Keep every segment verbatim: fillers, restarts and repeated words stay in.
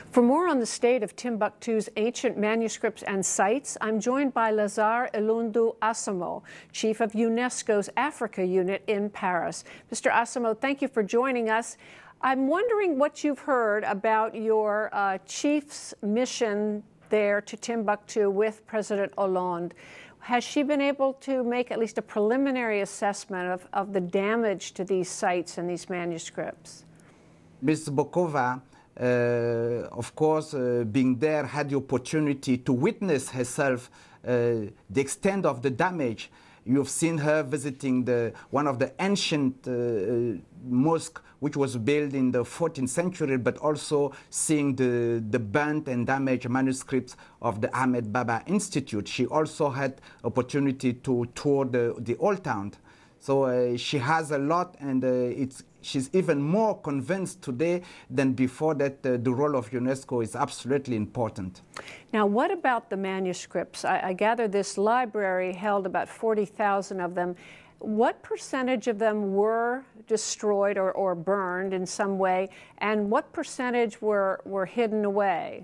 For more on the state of Timbuktu's ancient manuscripts and sites, I'm joined by Lazare Eloundou Assomo, Chief of UNESCO's Africa Unit in Paris. Mister Assomo, thank you for joining us. I'm wondering what you've heard about your uh, chief's mission there to Timbuktu with President Hollande. Has she been able to make at least a preliminary assessment of, of the damage to these sites and these manuscripts? Miz Bokova, Uh, of course, uh, being there, had the opportunity to witness herself uh, the extent of the damage. You've seen her visiting the, one of the ancient uh, mosques, which was built in the fourteenth century, but also seeing the, the burnt and damaged manuscripts of the Ahmed Baba Institute. She also had opportunity to tour the, the old town. So uh, she has a lot, and uh, it's, she's even more convinced today than before that uh, the role of UNESCO is absolutely important. Now, what about the manuscripts? I, I gather this library held about forty thousand of them. What percentage of them were destroyed or, or burned in some way, and what percentage were, were hidden away?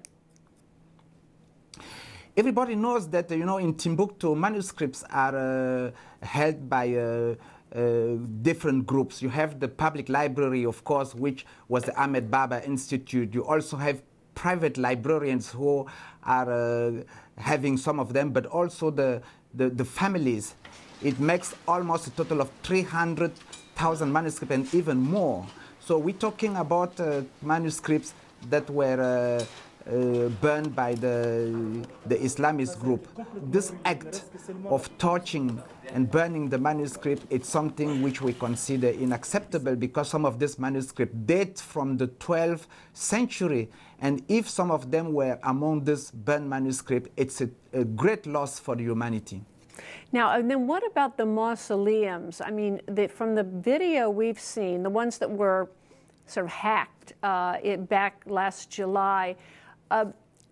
Everybody knows that, you know, in Timbuktu, manuscripts are uh, held by uh, uh, different groups. You have the public library, of course, which was the Ahmed Baba Institute. You also have private librarians who are uh, having some of them, but also the, the, the families. It makes almost a total of three hundred thousand manuscripts and even more. So we're talking about uh, manuscripts that were uh, Uh, burned by the, the Islamist group. This act of torching and burning the manuscript, it's something which we consider inacceptable, because some of this manuscript date from the twelfth century, and if some of them were among this burned manuscript, it's a, a great loss for humanity. Now, and then what about the mausoleums? I mean, the, from the video we've seen, the ones that were sort of hacked uh, it back last July, Uh,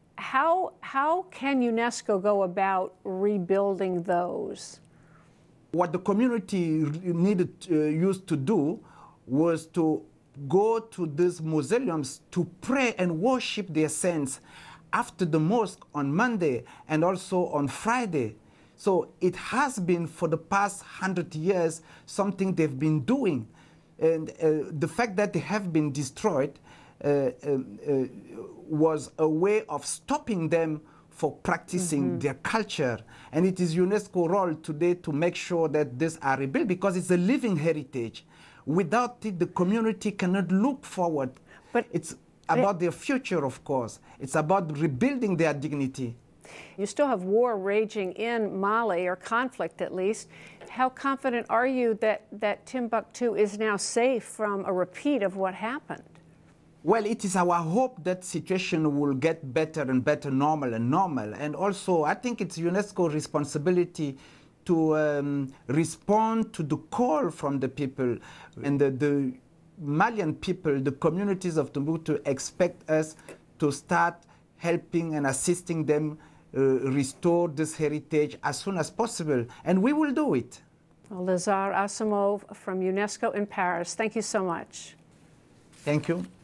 how, how can UNESCO go about rebuilding those? What the community needed uh, used to do was to go to these mausoleums to pray and worship their saints after the mosque on Monday and also on Friday. So it has been, for the past hundred years, something they've been doing. And uh, the fact that they have been destroyed uh, uh, uh, was a way of stopping them for practicing mm-hmm. their culture. And it is UNESCO's role today to make sure that these are rebuilt, because it's a living heritage. Without it, the community cannot look forward. But it's about it, their future, of course. It's about rebuilding their dignity. You still have war raging in Mali, or conflict at least. How confident are you that, that Timbuktu is now safe from a repeat of what happened? Well, it is our hope that situation will get better and better, normal and normal. And also, I think it's UNESCO's responsibility to um, respond to the call from the people. And the, the Malian people, the communities of Timbuktu, expect us to start helping and assisting them uh, restore this heritage as soon as possible. And we will do it. Well, Lazare Assomo from UNESCO in Paris, thank you so much. Thank you.